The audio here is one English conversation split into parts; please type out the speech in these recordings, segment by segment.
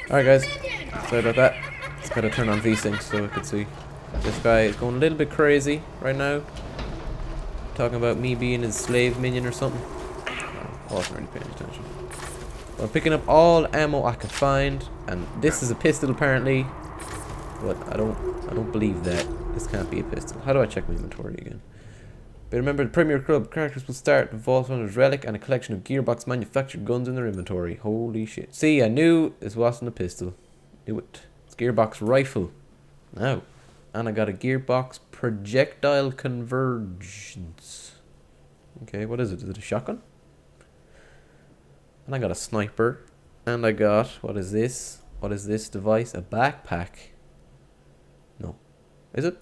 Alright guys, sorry about that. Just gotta turn on VSync so we can see. This guy is going a little bit crazy right now. Talking about me being his slave minion or something. I wasn't really paying attention. But I'm picking up all ammo I can find, and this is a pistol apparently. But I don't believe that. This can't be a pistol. How do I check my inventory again? But remember, the Premier Club characters will start with Vault Hunter's Relic and a collection of Gearbox manufactured guns in their inventory. Holy shit. See, I knew this wasn't a pistol. Knew it. It's Gearbox Rifle. Now. And I got a Gearbox Projectile Convergence. Okay, what is it? Is it a shotgun? And I got a sniper. And I got, what is this? What is this device? A backpack. No. Is it?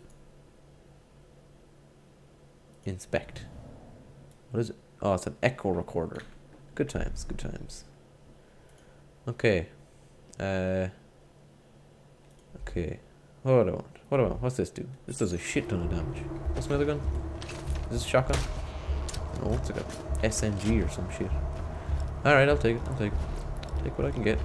Inspect. What is it? Oh, it's an echo recorder. Good times, good times. Okay. Okay. What do I want? What do I want? What's this do? This does a shit ton of damage. What's my other gun? Is this a shotgun? No, it's like a SMG or some shit. Alright, I'll take it. I'll take it. Take what I can get.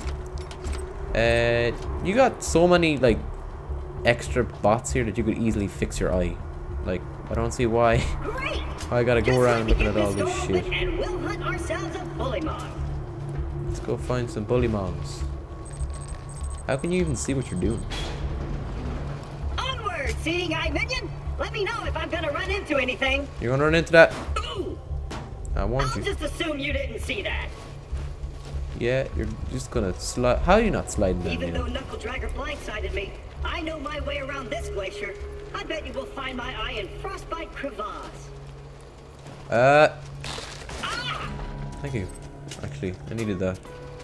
You got so many, like, extra bots here that you could easily fix your eye. Like, I don't see why I gotta go around looking at all this shit. And we'll hunt ourselves a bullymong. Let's go find some bullymongs. How can you even see what you're doing? Onward, seeing eye minion. Let me know if I'm gonna run into anything. You're gonna run into that? Ooh. I warned I'll you. just assume you didn't see that. Yeah, you're just gonna slide. How are you not sliding down Even here? though Knuckle Dragger blindsided me, I know my way around this glacier. I bet you will find my eye in Frostbite Crevasse. Thank you. Actually, I needed that.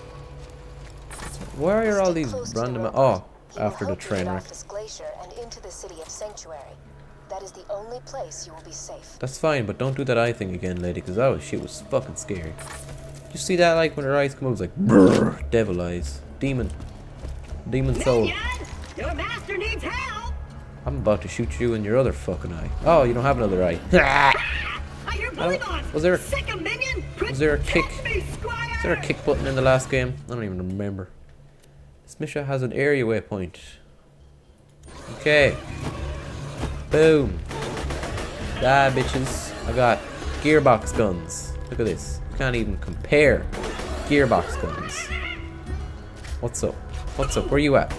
Where are all these random? Oh, after the train wreck. This glacier and into the city of Sanctuary. That is the only place you will be safe. That's fine, but don't do that eye thing again, lady, because that shit was fucking scary. You see that, like, when her eyes come out, it's like, brrr, devil eyes. Demon soul. Minion, your master needs help. I'm about to shoot you in your other fucking eye. Oh, you don't have another eye. I hear bullymons. Was there Sick of minion. was there a kick? Protect me, Squire. Is there a kick button in the last game? I don't even remember. This mission has an area waypoint. Okay. Boom. Die, bitches. I got gearbox guns. Look at this. Can't even compare gearbox guns. What's up? What's up? Where you at?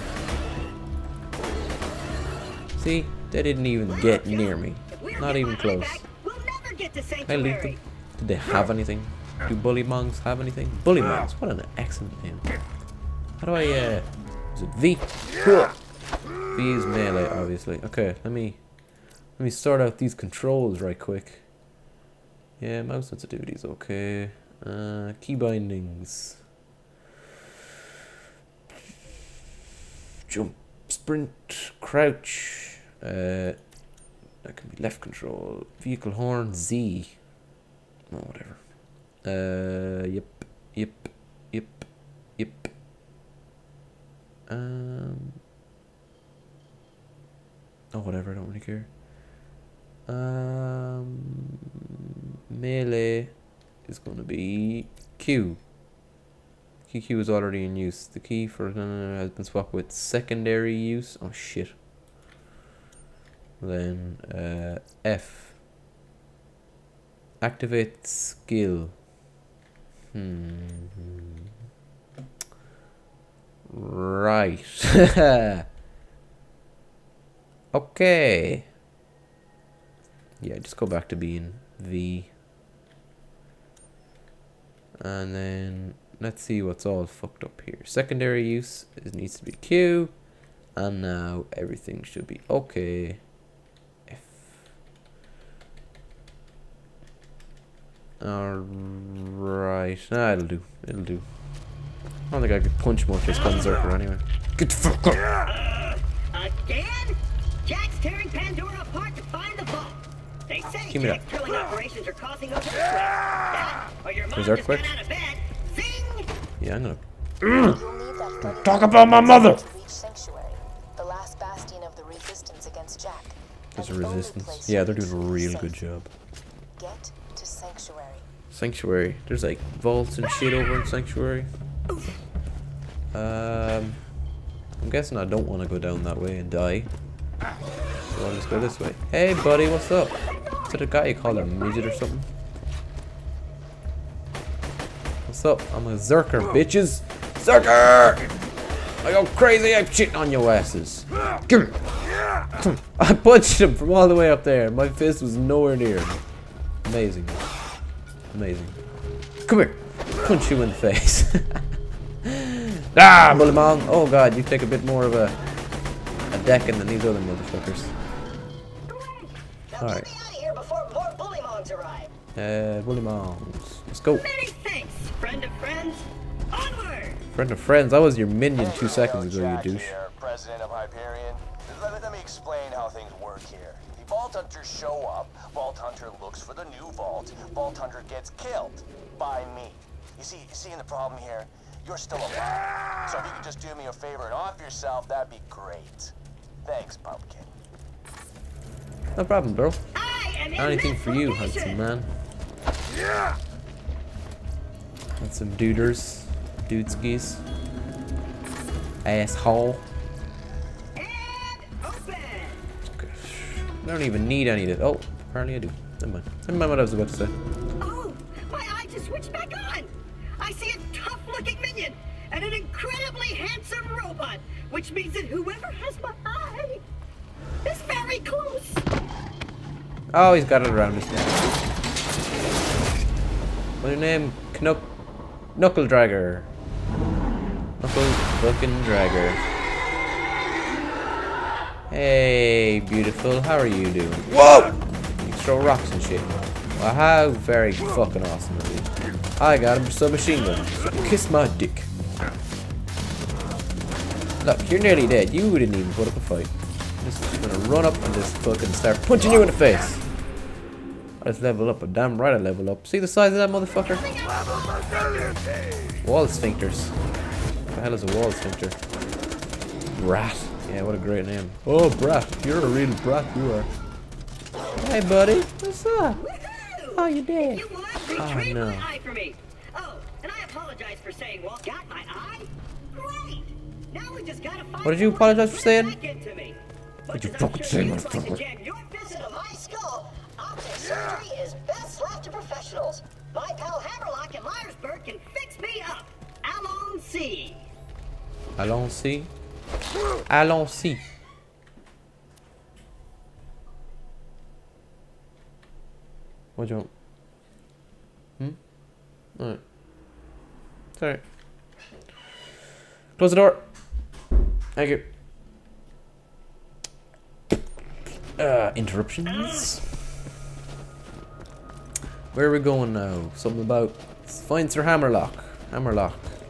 See? They didn't even get near me. Not even close. We'll never get to Can I loot them? Sanctuary. Did they have anything? Do bullymongs have anything? Bullymongs. What an excellent name. How do I, is it V? V is melee, obviously. Okay, let me sort out these controls right quick. Yeah, mouse sensitivity is okay. Key bindings. Jump, sprint, crouch. That can be left control. Vehicle horn, Z. Oh, whatever. Yep. Oh, whatever, I don't really care. Melee is going to be Q. QQ is already in use. The key for has been swapped with secondary use. Oh, shit. Then, F. Activate skill. Right. Okay. Yeah, just go back to being V. And then let's see what's all fucked up here. Secondary use needs to be Q. And now everything should be okay. F. Alright. Nah, it'll do. It'll do. I don't think I could punch Mortis Gunzerker anyway. Get the fuck up! Again? Jack's tearing Pandora apart to find the vault. They say Give me Jack's that. drilling operations are causing over that, or your mom There's just earthquake? got out of bed. Zing! Yeah, I'm gonna. You'll need that Don't talk about my mother! to reach Sanctuary, the last bastion of the resistance against Jack. There's a and the only resistance. place Yeah, you they're can doing a truly real safe. good job. Get to Sanctuary. Sanctuary. There's like vaults and shit over in Sanctuary. I'm guessing I don't want to go down that way and die. So I'll just go this way. Hey buddy, what's up? Is it a guy you call a midget or something? What's up? I'm a Zerker, bitches! Zerker! I go crazy, I'm shitting on your asses. Come here. I punched him from all the way up there. My fist was nowhere near him. Amazing. Amazing. Come here. Punch you in the face. Ah, Bullymong. Oh god, you take a bit more of a decking than these other motherfuckers. Alright. Bullymongs. Let's go. Many thanks, friend of friends. Onward! Friend of friends, I was your minion 2 seconds ago, you douche. Here, President of Hyperion. Let me explain how things work here. The Vault Hunters show up, Vault Hunter looks for the new vault, Vault Hunter gets killed by me. You see the problem here? You're still alive. So if you could just do me a favor and off yourself, that'd be great. Thanks, Pumpkin. No problem, bro. I am in Anything this for you, location. handsome man. Handsome duders. Dudeskies. Asshole. And open. Okay. I don't even need any of it. Oh, apparently I do. Never mind. Never mind what I was about to say. Oh, my eye just switched back on. I see a tough-looking minion and an incredibly handsome robot, which means that whoever has my eye is very close. Oh, he's got it around his neck. What's your name? Knuckle Dragger. Knuckle fucking Dragger. Hey, beautiful. How are you doing? Whoa! You throw rocks and shit. Well, how very fucking awesome of you. I got him submachine gun. So kiss my dick. Look, you're nearly dead. You didn't even put up a fight. I'm just gonna run up and just fucking start punching you in the face. I just level up. I'm damn right I level up. See the size of that motherfucker? Wall sphincters. What the hell is a wall sphincter? Brat. Yeah, what a great name. Oh, Brat. You're a real brat, you are. Hey, buddy. What's up? Woohoo! Oh, you did. If you want, retrieve no. my eye for me. Oh, and I apologize for saying, well, got my eye? Great! Now we just gotta find What did you apologize for saying? back into me. What'd you Much as I'm fucking sure say, you'd like to motherfucker? jam your fist into my skull, optic surgery is best left to professionals. My pal Hammerlock in Myersburg can fix me up. Allons-y. Allons-y. Allons-y. What do you want? Alright. Sorry. Close the door. Thank you. Interruptions. Where are we going now? Something about find Sir Hammerlock. Hammerlock.